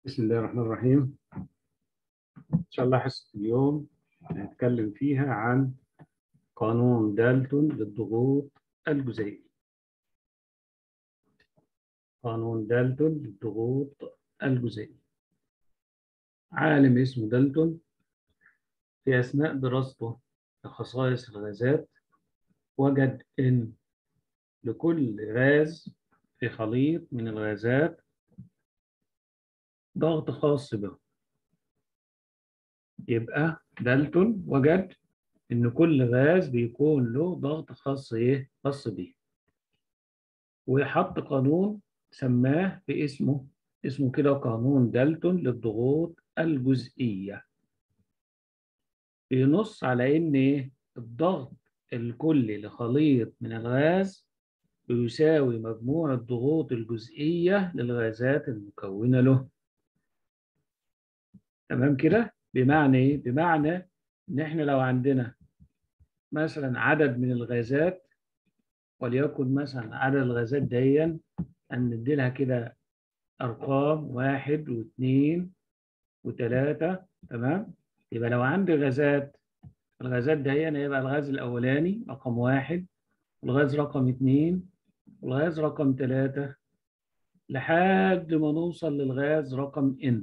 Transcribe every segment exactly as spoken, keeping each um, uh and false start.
بسم الله الرحمن الرحيم. إن شاء الله حصة اليوم هنتكلم فيها عن قانون دالتون للضغوط الجزيئية. قانون دالتون للضغوط الجزيئية. عالم اسمه دالتون في أثناء دراسته لخصائص الغازات وجد إن لكل غاز في خليط من الغازات ضغط خاص به. يبقى دالتون وجد إن كل غاز بيكون له ضغط خاص إيه؟ خاص بيه. وحط قانون سماه باسمه اسمه كده قانون دالتون للضغوط الجزئية. بينص على إن إيه؟ الضغط الكلي لخليط من الغاز بيساوي مجموع الضغوط الجزئية للغازات المكونة له. تمام كده؟ بمعنى إيه؟ بمعنى إن إحنا لو عندنا مثلا عدد من الغازات، وليكن مثلا عدد الغازات دي هندي لها كده أرقام واحد واثنين وثلاثة. تمام؟ يبقى لو عندي غازات، الغازات دي هنا يبقى الغاز الأولاني رقم واحد، والغاز رقم اثنين، والغاز رقم ثلاثة، لحد ما نوصل للغاز رقم N.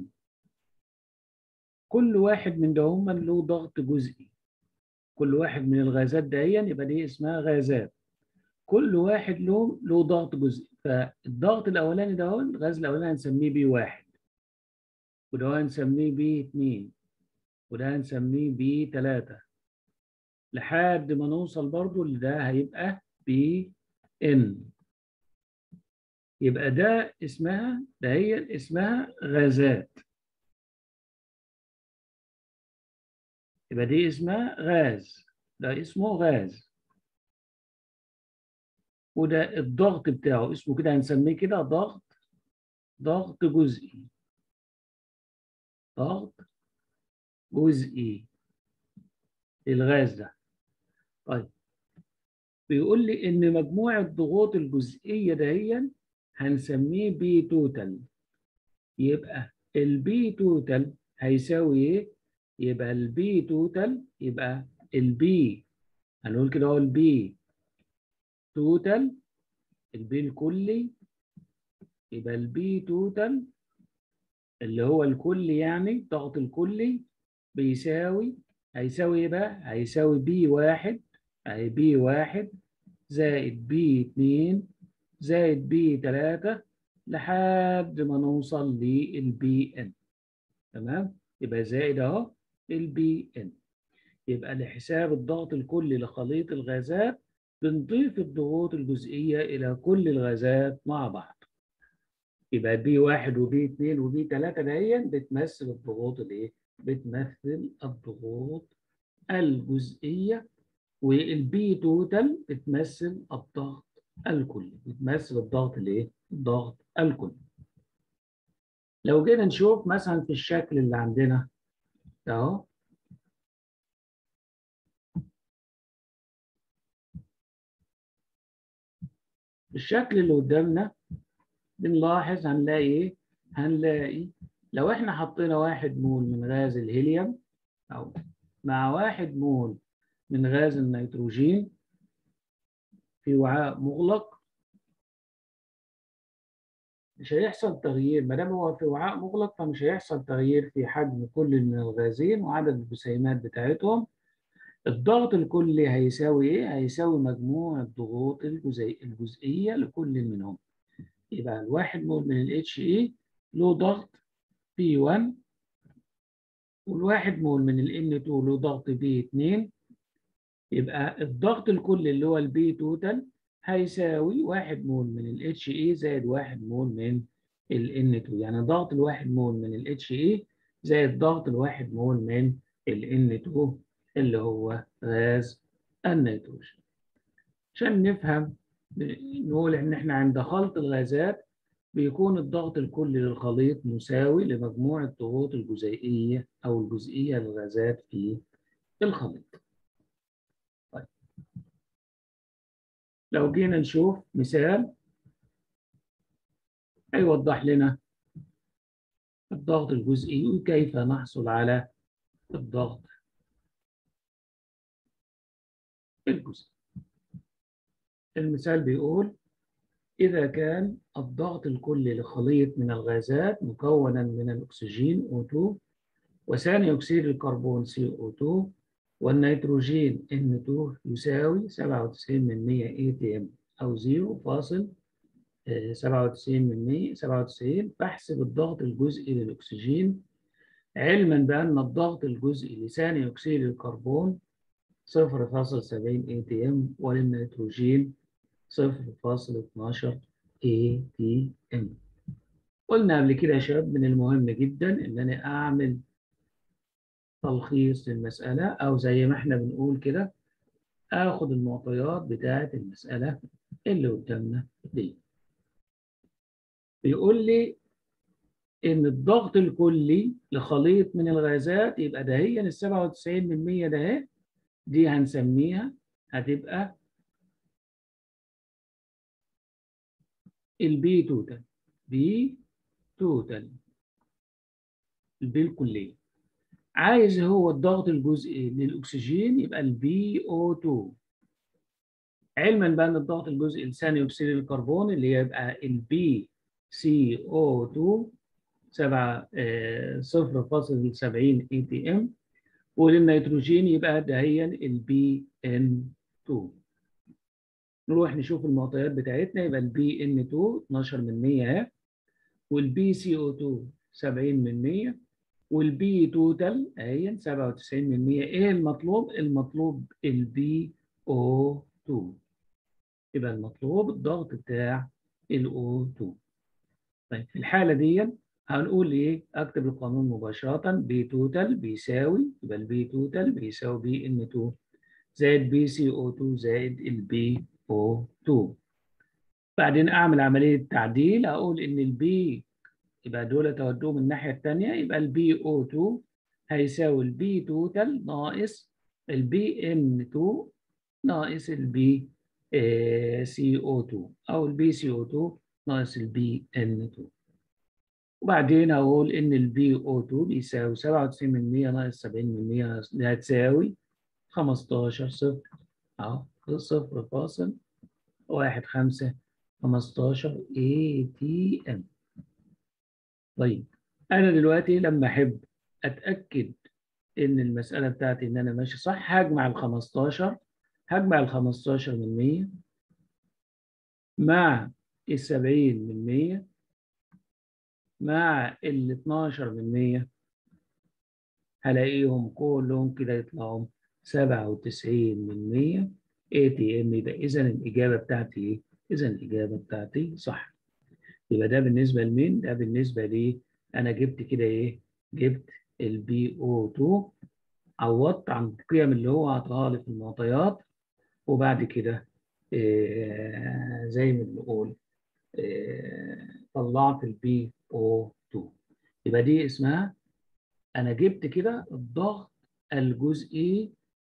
كل واحد من دهم له ضغط جزئي. كل واحد من الغازات دي يبقى دي اسمها غازات. كل واحد له له ضغط جزئي. فالضغط الأولاني ده هو الغاز الأولاني هنسميه بي واحد، وده هنسميه بي اثنين، وده هنسميه بي ثلاثة، لحد ما نوصل برضو لده هيبقى بي ان. يبقى ده اسمها ده هي اسمها غازات. يبقى دي اسمها غاز، ده اسمه غاز، وده الضغط بتاعه اسمه كده هنسميه كده ضغط ضغط جزئي. ضغط جزئي الغاز ده. طيب، بيقول لي ان مجموع الضغوط الجزئيه دهيا هنسميه بي توتال. يبقى البي توتال هيساوي ايه؟ يبقى البي توتال يبقى البي، هنقول كده هو البي توتال، البي الكلي، يبقى البي توتال اللي هو الكلي يعني الضغط الكلي بيساوي، هيساوي ايه بقى؟ هيساوي بي واحد، اهي بي واحد زائد بي اتنين زائد بي تلاتة لحد ما نوصل للبي ان. تمام؟ يبقى زائد اهو البي ان. يبقى لحساب الضغط الكلي لخليط الغازات بنضيف الضغوط الجزئية إلى كل الغازات مع بعض. يبقى بي واحد وبي اثنين وبي ثلاثة دهيا بتمثل الضغوط الايه؟ بتمثل الضغوط الجزئية، والبي توتال بتمثل الضغط الكلي، بتمثل الضغط الايه؟ الضغط الكلي. لو جينا نشوف مثلا في الشكل اللي عندنا ده اهو، الشكل اللي قدامنا بنلاحظ هنلاقي ايه؟ هنلاقي لو احنا حطينا واحد مول من غاز الهيليوم او مع واحد مول من غاز النيتروجين في وعاء مغلق، مش هيحصل تغيير. ما دام هو في وعاء مغلق فمش هيحصل تغيير في حجم كل من الغازين وعدد الجسيمات بتاعتهم. الضغط الكلي هيساوي ايه؟ هيساوي مجموع الضغوط الجزيء الجزئيه لكل منهم. يبقى الواحد مول من الاتش اي له ضغط بي واحد، والواحد مول من ال إن اتنين له ضغط بي اثنين. يبقى الضغط الكلي اللي هو البي توتال هيساوي واحد مول من ال اتش اي زائد واحد مول من ال إن اتنين. يعني ضغط الواحد مول من ال اتش اي زائد ضغط الواحد مول من ال إن اتنين اللي هو غاز النيتروجين. عشان نفهم نقول ان احنا عند خلط الغازات بيكون الضغط الكلي للخليط مساوي لمجموع الضغوط الجزيئية أو الجزئية للغازات في الخليط. طيب، لو جينا نشوف مثال هيوضح لنا الضغط الجزئي وكيف نحصل على الضغط الجزئي. المثال بيقول إذا كان الضغط الكلي لخليط من الغازات مكونا من الأكسجين أو اثنين وثاني أكسيد الكربون سي أو اثنين والنيتروجين إن اثنين يساوي سبعة وتسعين من مئة اي تي ام أو صفر فاصل سبعة وتسعين من مئة سبعة وتسعين، فاحسب الضغط الجزئي للأكسجين علما بأن الضغط الجزئي لثاني أكسيد الكربون صفر فاصل سبعين اي تي ام وللنيتروجين صفر فاصل اثناشر اي تي ام. قلنا قبل كده يا شباب من المهم جدا ان انا اعمل تلخيص للمسألة، او زي ما احنا بنقول كده اخد المعطيات بتاعة المسألة اللي قدامنا دي. بيقول لي ان الضغط الكلي لخليط من الغازات يبقى ده هي ال سبعة وتسعين من مئة ده اهي، دي هنسميها هتبقى البي توتال، بي توتال البي الكلية. عايز هو الضغط الجزئي للأكسجين يبقى البي أو اثنين، علما بأن الضغط الجزئي لثاني أكسيد الكربون اللي يبقى البي سي أو اثنين سبعة صفر فاصل سبعين اي تي ام وللنيتروجين يبقى دهيا البي ان اثنين. نروح نشوف المعطيات بتاعتنا، يبقى البي ان اثنين اثناشر من مئة اهي، والبي سي او اثنين سبعين من مئة، والبي توتال اهي سبعة وتسعين من مئة. ايه المطلوب؟ المطلوب البي او اثنين، يبقى المطلوب الضغط بتاع الاو اثنين. طيب في الحاله دي هنقول ايه؟ اكتب القانون مباشره، بي توتال بيساوي، يبقى البي توتال بيساوي بي ان اثنين زائد بي سي او اثنين زائد البي او اثنين. بعدين اعمل عمليه تعديل، اقول ان البي يبقى دول تودوهم الناحيه الثانيه، يبقى البي او اثنين هيساوي البي توتال ناقص البي ان اثنين ناقص البي سي او اثنين او البي سي او اثنين ناقص البي ان اثنين. وبعدين اقول ان البي او اثنين بيساوي سبعة وتسعين من مئة ناقص سبعين من مئة، ده هتساوي خمستاشر صفر اهو صفر فاصل واحد خمسة خمستاشر اي تي ام. طيب انا دلوقتي لما احب اتاكد ان المساله بتاعتي ان انا ماشي صح هجمع ال خمستاشر، هجمع ال خمستاشر من مئة مع ال سبعين من مئة مع ال اثناشر من مئة، هلاقيهم كلهم كده يطلعوا سبعة وتسعين من مئة اي تي ام. يبقى اذا الاجابه بتاعتي ايه؟ اذا الاجابه بتاعتي صح. يبقى ده بالنسبه لمين؟ ده بالنسبه لي انا جبت كده ايه؟ جبت البي او اثنين، عوضت عن القيم اللي هو عطاها لي في المعطيات، وبعد كده آه زي ما بنقول آه طلعت البي او اثنين. يبقى دي اسمها انا جبت كده الضغط الجزئي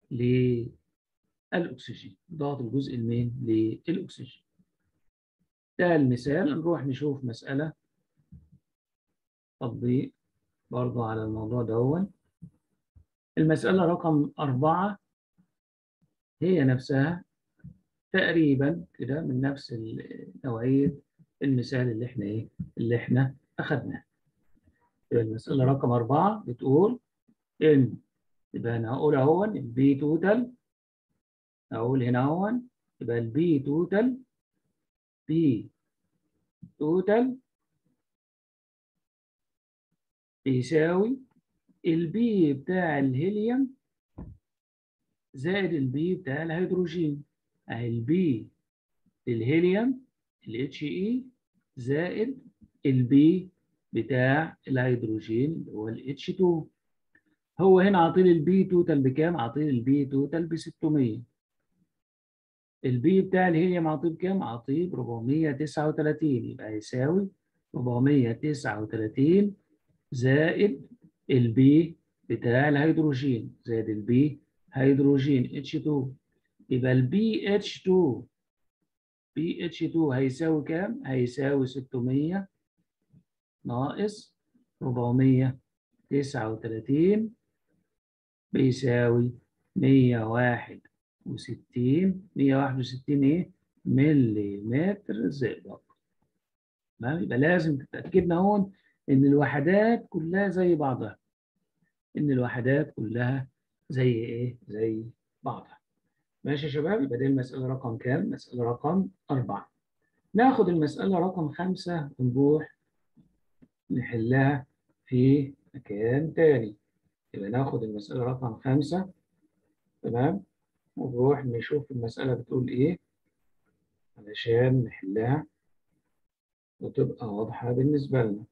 للاكسجين، الضغط الجزئي لمين؟ للاكسجين. ده المثال. نروح نشوف مسألة تطبيق برضه على الموضوع ده. المسألة رقم أربعة هي نفسها تقريبا كده من نفس نوعية المثال اللي احنا ايه؟ اللي احنا أخدناه. المسألة رقم أربعة بتقول إن، يبقى أنا هقول أهو البي توتال، أقول هنا أهو يبقى البي توتال، بي توتال بيساوي البي بتاع الهيليوم زائد البي بتاع الهيدروجين. أهي البي للهيليوم الاتش اي زائد البي بتاع الهيدروجين اللي هو الاتش اتنين. هو هنا عاطيلي البي توتال بكام؟ عاطيلي البي توتال ب ستمية. البي بتاع الهيليوم عاطيه بكام؟ عاطيه ب أربعمية وتسعة وتلاتين، يبقى يساوي أربعمية وتسعة وتلاتين زائد البي بتاع الهيدروجين زائد البي هيدروجين اتش اتنين. يبقى البي اتش اتنين بي اتش اتنين هيساوي كام؟ هيساوي ستمية ناقص أربعمية وتسعة وتلاتين بيساوي مية وواحد وستين مية وواحد وستين إيه؟ مليمتر زئبق. تمام؟ يبقى لازم تتأكدنا هون إن الوحدات كلها زي بعضها. إن الوحدات كلها زي إيه؟ زي بعضها. ماشي يا شباب؟ يبقى دي المسألة رقم كام؟ مسألة رقم أربعة. ناخد المسألة رقم خمسة ونروح نحلها في مكان تاني. يبقى ناخد المسألة رقم خمسة، تمام، ونروح نشوف المسألة بتقول إيه علشان نحلها وتبقى واضحة بالنسبة لنا.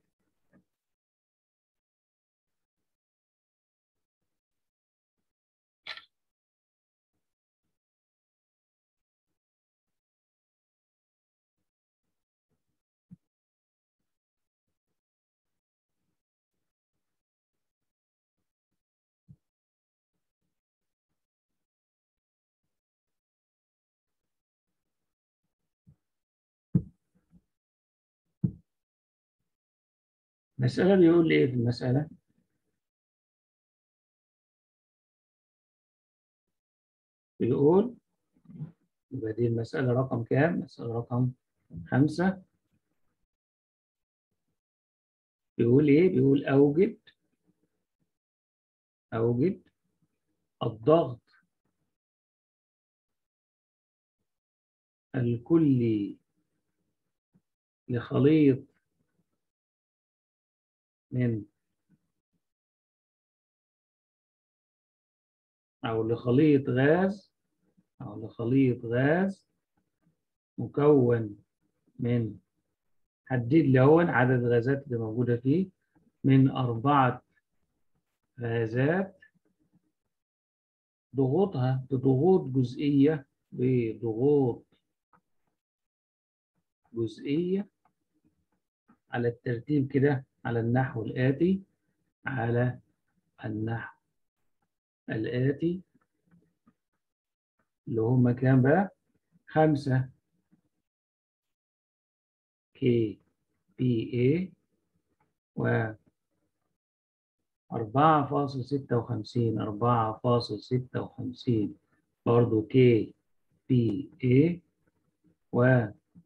المسألة بيقول لي إيه في المسألة؟ بيقول، يبقى دي المسألة رقم كام؟ مسألة رقم خمسة. بيقول إيه؟ بيقول أوجد أوجد الضغط الكلي لخليط من أو لخليط غاز أو لخليط غاز مكون من، حدد لي هون عدد الغازات اللي موجودة فيه، من أربعة غازات ضغوطها بضغوط جزئية بضغوط جزئية على الترتيب كده على النحو الآتي على النحو الآتي اللي هم كام بقى؟ خمسة كي بي اي و أربعة فاصل ستة وخمسين أربعة فاصل ستة وخمسين برضو كي بي اي و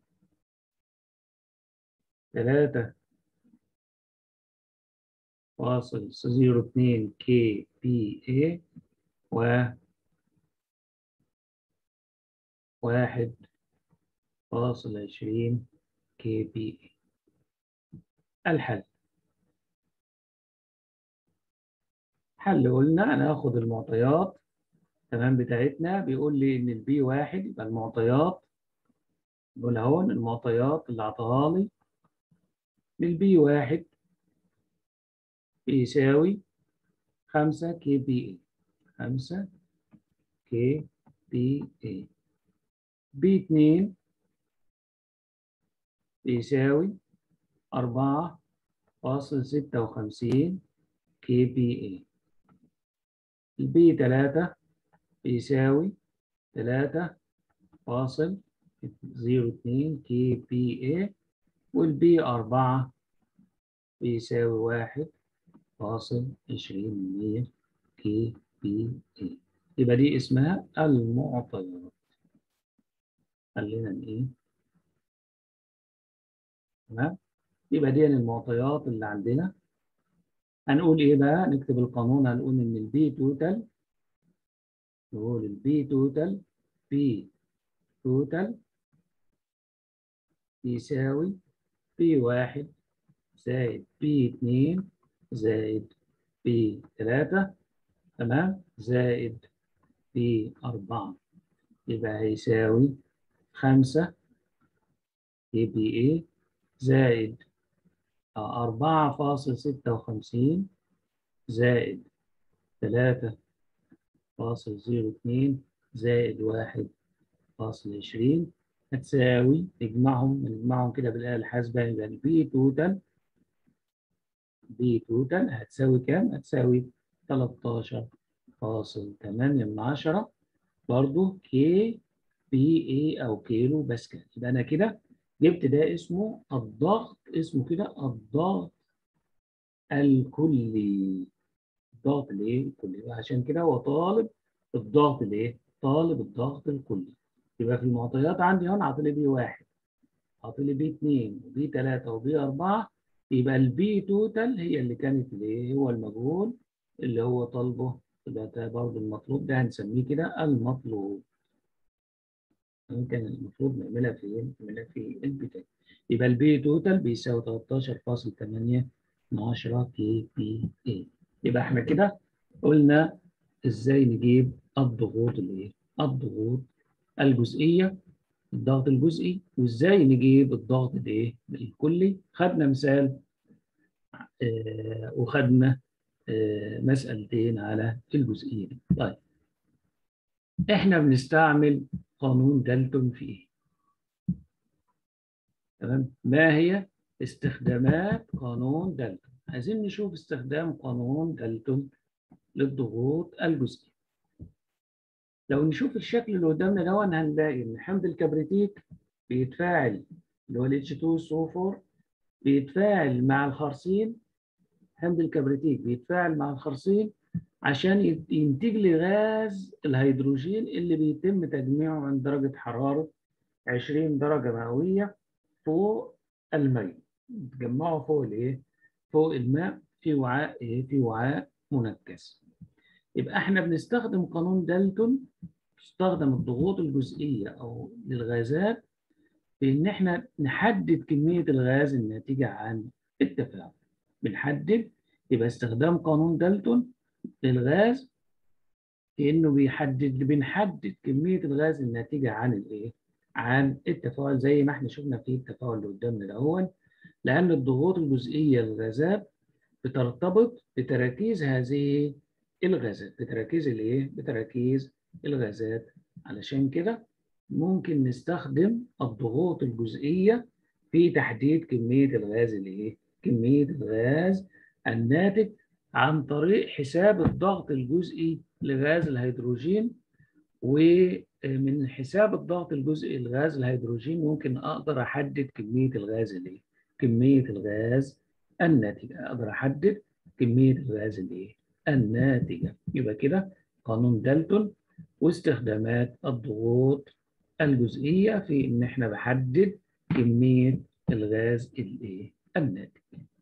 ثلاثة فاصل صفر اتنين كي بي اي و واحد فاصل عشرين كي بي اي. الحل حل قلنا هناخد المعطيات، تمام، بتاعتنا. بيقول لي ان البي واحد، يبقى المعطيات، بقول هون المعطيات اللي عطاها لي للبي واحد بيساوي خمسة كي بي اي خمسة كي بي اي. بي اتنين بيساوي أربعة فاصل ستة وخمسين كي بي اي. البي تلاتة بيساوي ثلاثة فاصل صفر اتنين كي بي اي. والبي أربعة بيساوي واحد فاصل عشرين من مية كي بي اي. يبقى دي اسمها المعطيات. خلينا ايه، تمام. يبقى دي المعطيات اللي عندنا. هنقول ايه بقى؟ نكتب القانون. هنقول ان البي توتال، نقول البي توتال بي توتال يساوي بي واحد زائد بي اتنين زائد بي تلاتة، تمام، زائد بي أربعة. يبقى هيساوي خمسة كي بي اي زائد أربعة فاصل ستة وخمسين زائد ثلاثة فاصل صفر اتنين زائد واحد فاصل عشرين هتساوي، نجمعهم نجمعهم كده بالآلة الحاسبة. يبقى البي توتال بي توتال هتساوي كام؟ هتساوي تلتاشر فاصل تمانية من عشرة برضه كي بي اي او كيلو باسكال. يبقى انا كده جبت ده اسمه الضغط، اسمه كده الضغط الكلي. الضغط الايه؟ الكلي. عشان كده هو طالب الضغط الايه؟ طالب الضغط الكلي. يبقى في المعطيات عندي هنا عاطلي بي واحد، عاطلي بي اتنين وبي تلاتة وبي أربعة. يبقى البي توتال هي اللي كانت الايه؟ هو المجهول اللي هو طالبه. يبقى ده برضه المطلوب، ده هنسميه كده المطلوب. ممكن المفروض نعملها في نعملها في البتاع. يبقى البي توتال بيساوي تلتاشر فاصلة تمانية كي بي اي. يبقى احنا كده قلنا ازاي نجيب الضغوط الايه؟ الضغوط الجزئيه، الضغط الجزئي، وازاي نجيب الضغط الايه؟ الكلي. خدنا مثال آه وخدنا آه مسألتين على الجزئيه دي. طيب احنا بنستعمل قانون دالتون في ايه؟ تمام. ما هي استخدامات قانون دالتون؟ عايزين نشوف استخدام قانون دالتون للضغوط الجزئية. لو نشوف الشكل اللي قدامنا ده هنلاقي ان حمض الكبريتيك بيتفاعل، اللي هو ال إتش تو إس أو فور، بيتفاعل مع الخرسين. حمض الكبريتيك بيتفاعل مع الخرسين عشان ينتج لي غاز الهيدروجين اللي بيتم تجميعه عند درجة حرارة عشرين درجة مئوية فوق الماء. تجمعه فوق الايه؟ فوق الماء في وعاء ايه؟ في وعاء منكس. يبقى احنا بنستخدم قانون دالتون، بنستخدم الضغوط الجزئيه او للغازات في ان احنا نحدد كميه الغاز الناتجه عن التفاعل. بنحدد. يبقى استخدام قانون دالتون للغاز في انه بيحدد بنحدد كميه الغاز الناتجه عن الايه؟ عن التفاعل، زي ما احنا شفنا في التفاعل اللي قدامنا ده. لأن الضغوط الجزئية للغازات بترتبط بتراكيز هذه الغازات، بتراكيز الايه؟ بتراكيز الغازات. علشان كده ممكن نستخدم الضغوط الجزئية في تحديد كمية الغاز الايه؟ كمية الغاز الناتج عن طريق حساب الضغط الجزئي لغاز الهيدروجين. ومن حساب الضغط الجزئي لغاز الهيدروجين ممكن اقدر احدد كميه الغاز الايه؟ كميه الغاز الناتجه. اقدر احدد كميه الغاز الايه؟ الناتجه. يبقى كده قانون دالتون واستخدامات الضغوط الجزئيه في ان احنا بحدد كميه الغاز الايه؟ الناتج.